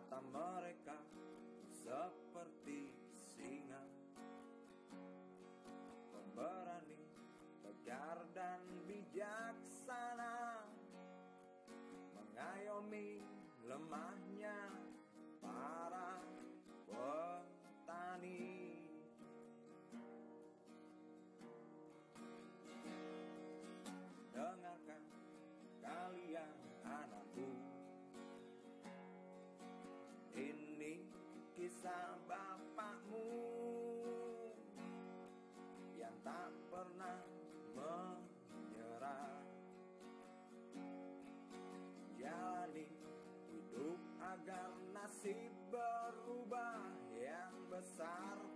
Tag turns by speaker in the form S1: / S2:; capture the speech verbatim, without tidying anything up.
S1: mata mereka seperti singa, pemberani, tegar dan bijaksana, mengayomi lemahnya para petani. Dengarkan kalian anakku, ini kisah bapakmu yang tak pernah menyerah. Jalani hidup agar nasib berubah, yang besar